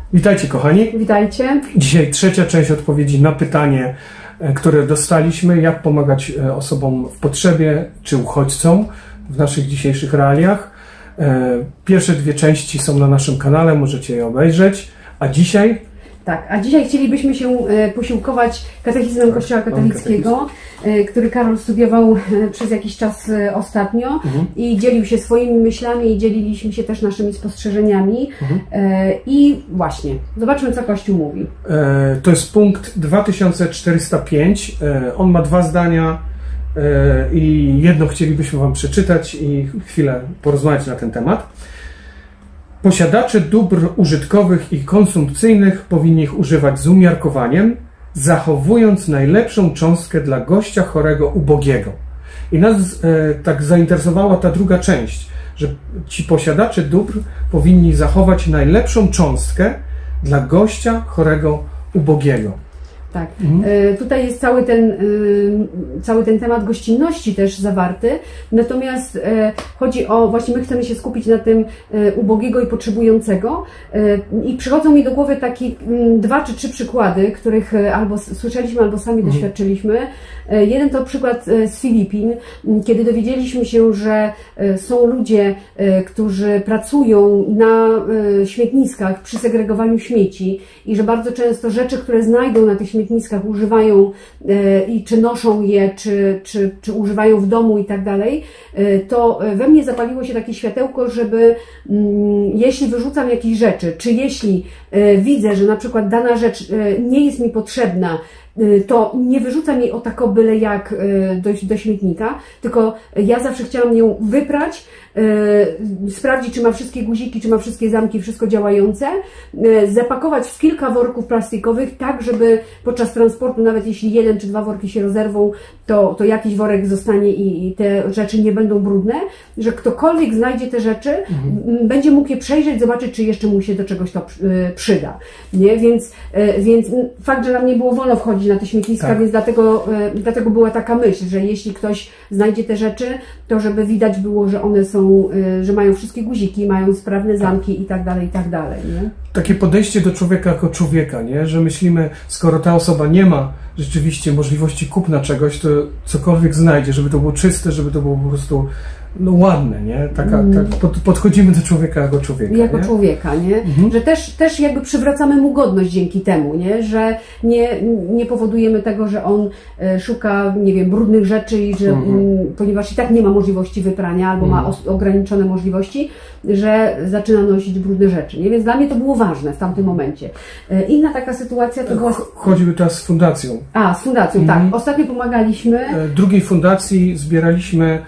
Witajcie kochani. Witajcie. Dzisiaj trzecia część odpowiedzi na pytanie, które dostaliśmy, jak pomagać osobom w potrzebie czy uchodźcom w naszych dzisiejszych realiach. Pierwsze dwie części są na naszym kanale, możecie je obejrzeć. A dzisiaj? Tak, a dzisiaj chcielibyśmy się posiłkować katechizmem Kościoła katolickiego, który Karol studiował przez jakiś czas ostatnio i dzielił się swoimi myślami i dzieliliśmy się też naszymi spostrzeżeniami. I właśnie, zobaczmy, co Kościół mówi. To jest punkt 2405. On ma dwa zdania i jedno chcielibyśmy Wam przeczytać i chwilę porozmawiać na ten temat. Posiadacze dóbr użytkowych i konsumpcyjnych powinni ich używać z umiarkowaniem, zachowując najlepszą cząstkę dla gościa chorego, ubogiego. I nas tak zainteresowała ta druga część, że ci posiadacze dóbr powinni zachować najlepszą cząstkę dla gościa chorego, ubogiego. Tak, tutaj jest cały ten temat gościnności też zawarty, natomiast chodzi o, właśnie my chcemy się skupić na tym ubogiego i potrzebującego i przychodzą mi do głowy takie 2 czy 3 przykłady, których albo słyszeliśmy, albo sami doświadczyliśmy. Jeden to przykład z Filipin, kiedy dowiedzieliśmy się, że są ludzie, którzy pracują na śmietniskach przy segregowaniu śmieci i że bardzo często rzeczy, które znajdą na tych śmietniskach, używają i czy noszą je, czy używają w domu i tak dalej, to we mnie zapaliło się takie światełko, żeby jeśli wyrzucam jakieś rzeczy, czy jeśli widzę, że na przykład dana rzecz nie jest mi potrzebna, to nie wyrzucam jej o tako byle jak do śmietnika, tylko ja zawsze chciałam ją wyprać, sprawdzić, czy ma wszystkie guziki, czy ma wszystkie zamki, wszystko działające, zapakować w kilka worków plastikowych, tak żeby podczas transportu, nawet jeśli 1 czy 2 worki się rozerwą, to jakiś worek zostanie i te rzeczy nie będą brudne, że ktokolwiek znajdzie te rzeczy, będzie mógł je przejrzeć, zobaczyć, czy jeszcze mu się do czegoś to przyda. Nie? Więc fakt, że nam nie było wolno wchodzić na te śmietniska, tak. Więc dlatego była taka myśl, że jeśli ktoś znajdzie te rzeczy, to żeby widać było, że one są, że mają wszystkie guziki, mają sprawne zamki i tak dalej, i tak dalej. Nie? Takie podejście do człowieka jako człowieka, nie? Że myślimy, skoro ta osoba nie ma rzeczywiście możliwości kupna czegoś, to cokolwiek znajdzie, żeby to było czyste, żeby to było po prostu ładne, nie? Podchodzimy do człowieka jako człowieka. Jako nie? człowieka, nie? Że też jakby przywracamy mu godność dzięki temu, nie? Że nie powodujemy tego, że on szuka, nie wiem, brudnych rzeczy i że ponieważ i tak nie ma możliwości wyprania albo ma ograniczone możliwości, że zaczyna nosić brudne rzeczy, nie? Więc dla mnie to było ważne w tamtym momencie. Inna taka sytuacja to była... Chodziły teraz z fundacją. Z fundacją, tak. Ostatnio pomagaliśmy. Drugiej fundacji zbieraliśmy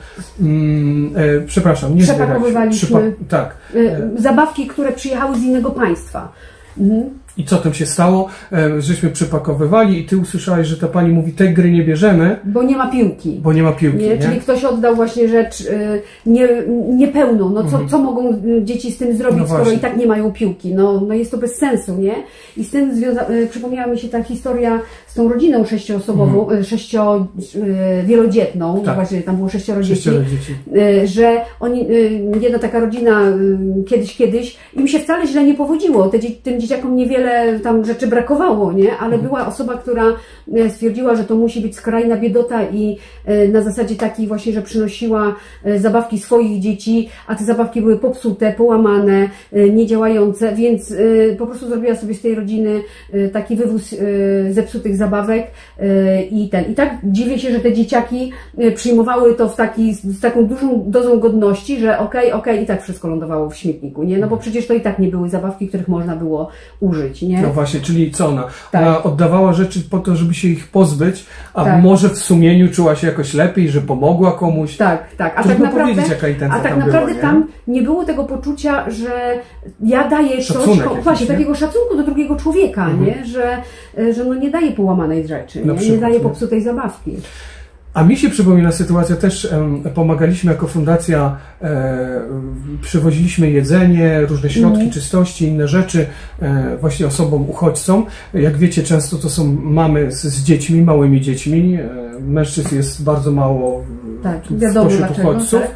przepakowywaliśmy tak. Zabawki, które przyjechały z innego państwa. I co tam się stało? Żeśmy przypakowywali i ty usłyszałeś, że ta pani mówi, tej gry nie bierzemy. Bo nie ma piłki. Bo nie ma piłki, nie? Czyli ktoś oddał właśnie rzecz niepełną. No co mogą dzieci z tym zrobić, skoro i tak nie mają piłki? No jest to bez sensu, nie? I z tym przypomniała mi się ta historia z tą rodziną 6-osobową, wielodzietną, tak. Właśnie tam było 6 dzieci, że jedna taka rodzina kiedyś, im się wcale źle nie powodziło. Tym dzieciakom niewiele tam rzeczy brakowało, nie? Ale była osoba, która stwierdziła, że to musi być skrajna biedota i na zasadzie takiej właśnie, że przynosiła zabawki swoich dzieci, a te zabawki były popsute, połamane, niedziałające, więc po prostu zrobiła sobie z tej rodziny taki wywóz zepsutych zabawek i tak dziwię się, że te dzieciaki przyjmowały to z taką dużą dozą godności, że okej, i tak wszystko lądowało w śmietniku, nie? No bo przecież to i tak nie były zabawki, których można było użyć, nie? No właśnie, czyli co ona? Tak. Ona oddawała rzeczy po to, żeby się ich pozbyć, a może w sumieniu czuła się jakoś lepiej, że pomogła komuś. Tak. A tak naprawdę tam nie było tego poczucia, że ja daję coś, właśnie takiego szacunku do drugiego człowieka, nie? Że no nie daje połamanej rzeczy, nie daje popsutej zabawki. A mi się przypomina sytuacja, też pomagaliśmy jako fundacja, przywoziliśmy jedzenie, różne środki czystości, inne rzeczy właśnie osobom uchodźcom. Jak wiecie, często to są mamy z dziećmi, małymi dziećmi. Mężczyzn jest bardzo mało spośród uchodźców.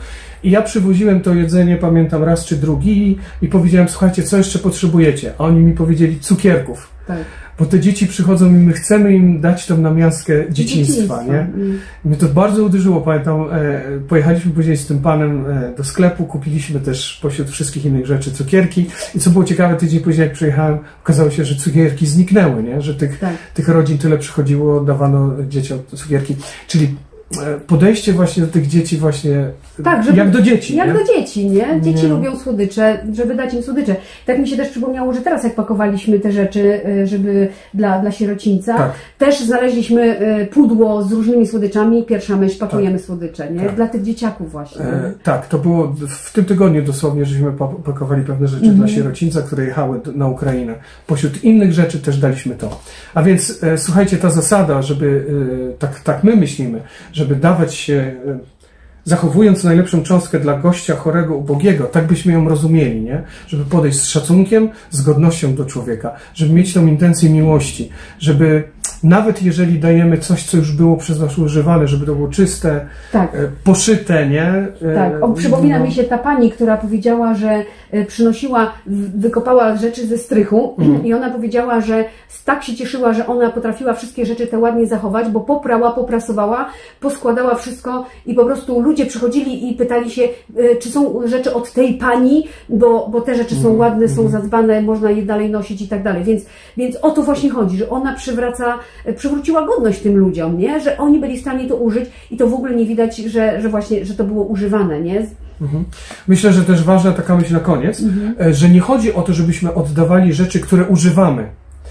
I ja przywoziłem to jedzenie, pamiętam, raz czy drugi i powiedziałem, słuchajcie, co jeszcze potrzebujecie? A oni mi powiedzieli cukierków. Tak. Bo te dzieci przychodzą i my chcemy im dać tą namiastkę dzieciństwa, nie? I mnie to bardzo uderzyło, pamiętam, pojechaliśmy później z tym panem do sklepu, kupiliśmy też pośród wszystkich innych rzeczy cukierki i co było ciekawe, tydzień później jak przyjechałem, okazało się, że cukierki zniknęły, nie? Że tych rodzin tyle przychodziło, dawano dzieciom cukierki, czyli podejście właśnie do tych dzieci właśnie tak, jak do dzieci. Jak nie? do dzieci, nie? Dzieci lubią słodycze, żeby dać im słodycze. Tak mi się też przypomniało, że teraz jak pakowaliśmy te rzeczy, żeby dla sierocińca, też znaleźliśmy pudło z różnymi słodyczami. Pierwsza myśl, pakujemy słodycze, nie? Dla tych dzieciaków właśnie. Tak, to było w tym tygodniu dosłownie, żeśmy pakowali pewne rzeczy dla sierocińca, które jechały na Ukrainę. Pośród innych rzeczy też daliśmy to. A więc słuchajcie, ta zasada, żeby tak my myślimy, żeby dawać się, zachowując najlepszą cząstkę dla gościa chorego, ubogiego, tak byśmy ją rozumieli, nie? Żeby podejść z szacunkiem, z godnością do człowieka, żeby mieć tą intencję miłości, żeby nawet jeżeli dajemy coś, co już było przez nas używane, żeby to było czyste, poszyte, nie? Tak, przypomina mi się ta pani, która powiedziała, że przynosiła, wykopała rzeczy ze strychu i ona powiedziała, że tak się cieszyła, że ona potrafiła wszystkie rzeczy te ładnie zachować, bo poprała, poprasowała, poskładała wszystko i po prostu ludzie przychodzili i pytali się, czy są rzeczy od tej pani, bo te rzeczy są ładne, są zadbane, można je dalej nosić i tak dalej. Więc o to właśnie chodzi, że ona przywróciła godność tym ludziom, nie? Że oni byli w stanie to użyć i to w ogóle nie widać, że właśnie, że to było używane, nie? Myślę, że też ważna taka myśl na koniec, że nie chodzi o to, żebyśmy oddawali rzeczy, które używamy.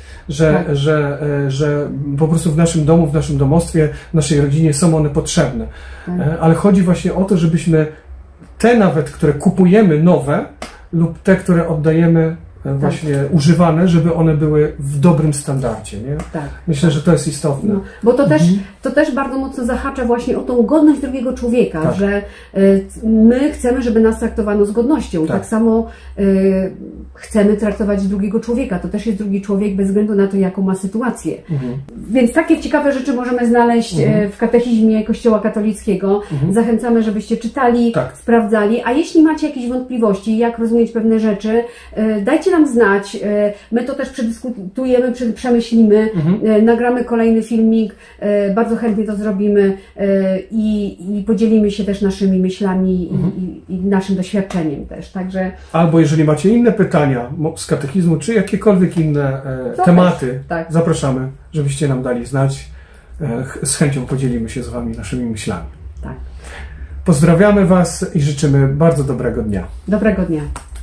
Że po prostu w naszym domu, w naszym domostwie, w naszej rodzinie są one potrzebne. Ale chodzi właśnie o to, żebyśmy te nawet, które kupujemy nowe lub te, które oddajemy właśnie używane, żeby one były w dobrym standardzie. Nie? Myślę, że to jest istotne. Bo to też bardzo mocno zahacza właśnie o tą godność drugiego człowieka, że my chcemy, żeby nas traktowano z godnością. Tak samo chcemy traktować drugiego człowieka. To też jest drugi człowiek bez względu na to, jaką ma sytuację. Więc takie ciekawe rzeczy możemy znaleźć w katechizmie Kościoła katolickiego. Zachęcamy, żebyście czytali, sprawdzali. A jeśli macie jakieś wątpliwości, jak rozumieć pewne rzeczy, dajcie nam znać. My to też przedyskutujemy, przemyślimy, nagramy kolejny filmik, bardzo chętnie to zrobimy i podzielimy się też naszymi myślami i naszym doświadczeniem też. Także... Albo jeżeli macie inne pytania z katechizmu, czy jakiekolwiek inne tematy, zapraszamy, żebyście nam dali znać. Z chęcią podzielimy się z Wami naszymi myślami. Pozdrawiamy Was i życzymy bardzo dobrego dnia. Dobrego dnia.